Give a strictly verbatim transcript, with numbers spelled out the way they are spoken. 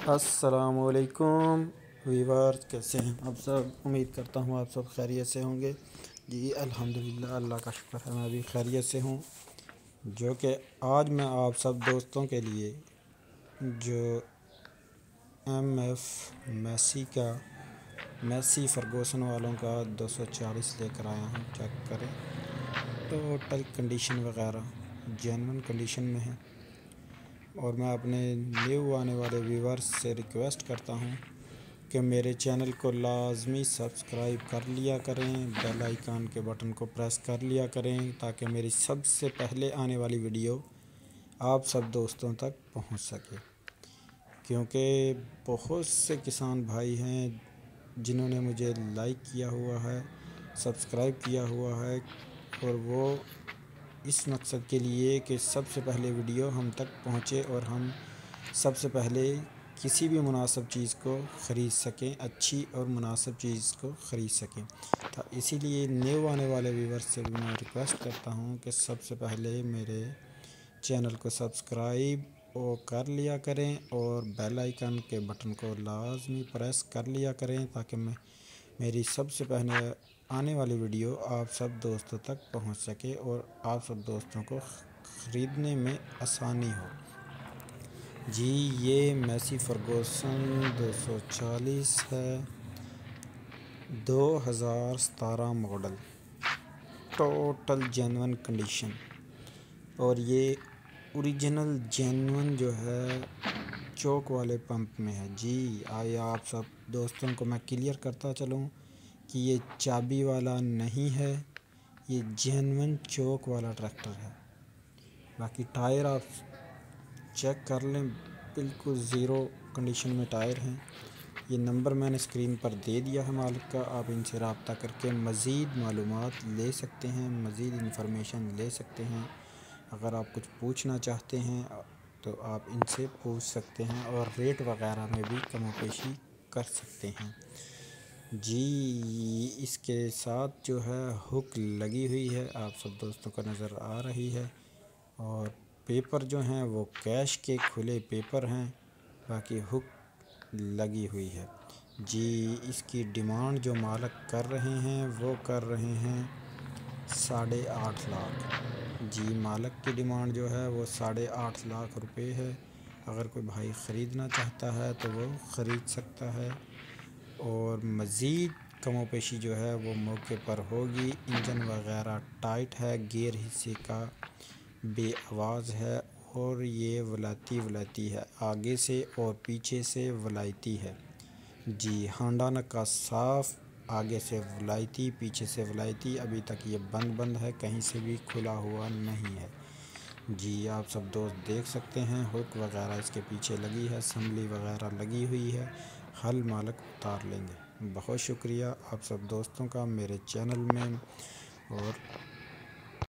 السلام علیکم ویورز، کیسے ہیں آپ سب؟ امید کرتا ہوں آپ سب خیریت سے ہوں گے۔ جی الحمدللہ، اللہ کا شکر ہے، میں بھی خیریت سے ہوں۔ جو کہ آج میں آپ سب دوستوں کے لیے جو ایم ایف میسی کا میسی فرگوسن والوں کا دو سو چالیس لے کر آیا ہوں۔ چیک کریں، ٹوٹل کنڈیشن وغیرہ جینون کنڈیشن میں ہے۔ اور میں اپنے نیو آنے والے ویورز سے ریکویسٹ کرتا ہوں کہ میرے چینل کو لازمی سبسکرائب کر لیا کریں، بیل آئیکن کے بٹن کو پریس کر لیا کریں تاکہ میری سب سے پہلے آنے والی ویڈیو آپ سب دوستوں تک پہنچ سکے۔ کیونکہ بہت سے کسان بھائی ہیں جنہوں نے مجھے لائک کیا ہوا ہے، سبسکرائب کیا ہوا ہے، اور وہ اس مقصد کے لیے کہ سب سے پہلے ویڈیو ہم تک پہنچے اور ہم سب سے پہلے کسی بھی مناسب چیز کو خرید سکیں، اچھی اور مناسب چیز کو خرید سکیں۔ تو اسی لیے نیو آنے والے ویورز سے بھی میں ریکویسٹ کرتا ہوں کہ سب سے پہلے میرے چینل کو سبسکرائب اور کر لیا کریں اور بیل آئیکن کے بٹن کو لازمی پریس کر لیا کریں تاکہ میں میری سب سے پہلے آنے والی ویڈیو آپ سب دوستوں تک پہنچ سکے اور آپ سب دوستوں کو خریدنے میں آسانی ہو۔ جی یہ میسی فرگوسن دو سو چالیس ہے، دو ہزار ستارہ ماڈل، ٹوٹل جینون کنڈیشن، اور یہ اوریجنل جینون جو ہے چوک والے پمپ میں ہے۔ جی آئیے آپ سب دوستوں کو میں کلیئر کرتا چلوں کہ یہ چابی والا نہیں ہے، یہ جینون چوک والا ٹریکٹر ہے۔ باقی ٹائر آپ چیک کر لیں، بالکل زیرو کنڈیشن میں ٹائر ہیں۔ یہ نمبر میں نے اسکرین پر دے دیا ہے مالک کا، آپ ان سے رابطہ کر کے مزید معلومات لے سکتے ہیں، مزید انفارمیشن لے سکتے ہیں۔ اگر آپ کچھ پوچھنا چاہتے ہیں تو آپ ان سے پوچھ سکتے ہیں اور ریٹ وغیرہ میں بھی کم و بیشی کر سکتے ہیں۔ جی اس کے ساتھ جو ہے ہک لگی ہوئی ہے، آپ سب دوستوں کو نظر آ رہی ہے، اور پیپر جو ہیں وہ کیش کے کھلے پیپر ہیں، باقی ہک لگی ہوئی ہے۔ جی اس کی ڈیمانڈ جو مالک کر رہے ہیں وہ کر رہے ہیں ساڑھے آٹھ لاکھ۔ جی مالک کی ڈیمانڈ جو ہے وہ ساڑھے آٹھ لاکھ روپے ہے۔ اگر کوئی بھائی خریدنا چاہتا ہے تو وہ خرید سکتا ہے، اور مزید کم و بیشی جو ہے وہ موقع پر ہوگی۔ انجن وغیرہ ٹائٹ ہے، گیئر حصے کا بے آواز ہے، اور یہ ولاتی ولاتی ہے، آگے سے اور پیچھے سے ولائتی ہے۔ جی ہانڈا نکا صاف، آگے سے ولائتی، پیچھے سے ولائتی، ابھی تک یہ بند بند ہے، کہیں سے بھی کھلا ہوا نہیں ہے۔ جی آپ سب دوست دیکھ سکتے ہیں، ہک وغیرہ اس کے پیچھے لگی ہے، اسمبلی وغیرہ لگی ہوئی ہے، حل مالک اتار لیں گے۔ بہت شکریہ آپ سب دوستوں کا میرے چینل میں، اور